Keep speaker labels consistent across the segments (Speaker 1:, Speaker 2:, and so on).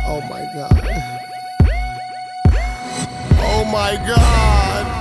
Speaker 1: Oh my God. Oh my God.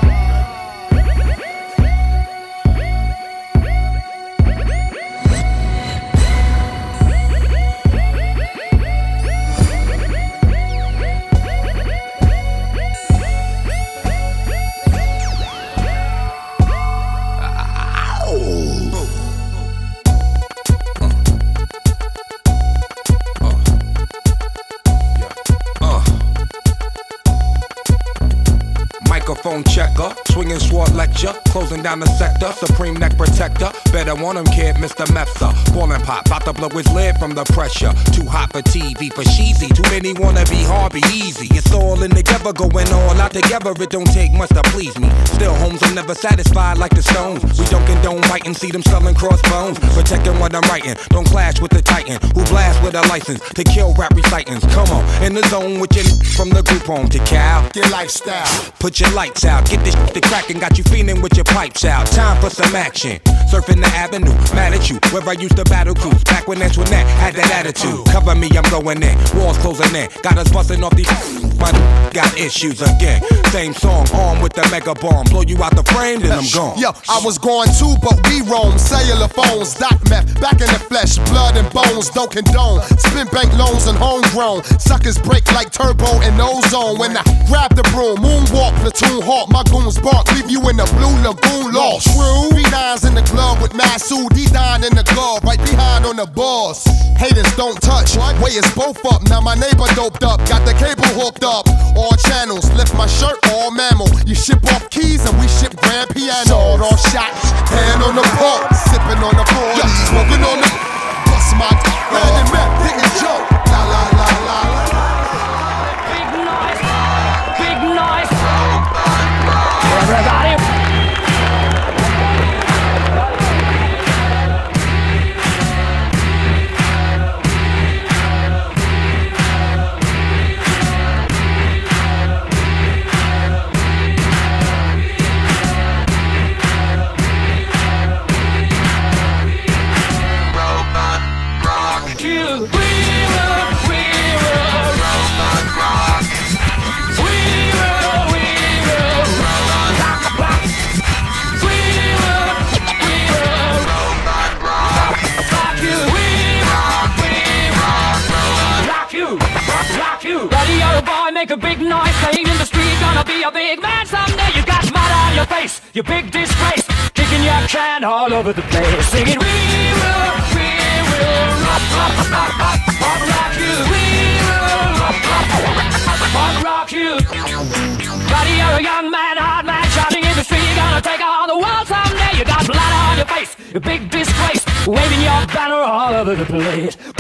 Speaker 2: Microphone checker, swinging sword lecture, closing down the sector, supreme neck protector. Better want him, kid, Mr. Mepsa. Ballin' pop, bout to blow his lid from the pressure. Too hot for TV, for cheesy. Too many wanna be hard, be easy. It's all in together, going all out together. It don't take much to please me. Still, homes are never satisfied like the Stones. We don't condone writing, see them selling crossbones. Protecting what I'm writing, don't clash with the Titan who blast with a license to kill rap recitants. Come on, in the zone with your from the group home to Cal.
Speaker 1: Your lifestyle.
Speaker 2: Put your lights out, get this shit to crackin', got you feeling with your pipes out. Time for some action. Surfing the avenue, mad at you, where I used to battle cruise. Back when Antoinette had that attitude. Cover me, I'm going in. Walls closing in. Got us busting off these. My got issues again. Same song, armed with the mega bomb. Blow you out the frame, then I'm gone.
Speaker 1: Yo, I was going too, but we roam. Cellular phones, doc meth, back in the flesh, blood and bones, don't condone. Spin bank loans and homegrown. Suckers break like turbo and ozone. When I grab the broom, moonwalk, platoon hawk, my goons bark, leave you in the blue lagoon lost. True. B9's in the club with Masood, D9 in the glove, right behind on the boss. Haters don't touch, way is both up. Now my neighbor doped up, got the cable hooked up. All channels, lift my shirt, all mammal. You ship off keys and we ship grand piano. Sword off shots, hand on the pole, sipping on the floor, smoking on the. Bust my hand and rap, digging joke. La la la la la.
Speaker 3: Big noise, big noise. Everybody. Make a big noise, playing in the street, gonna be a big man someday. You got mud on your face, you big disgrace, kicking your can all over the place, singing we will rock you, we will rock you. Buddy, you're a young man, hard man, shouting in the street, you're gonna take on the world someday. You got blood on your face, you big disgrace, waving your banner all over the place.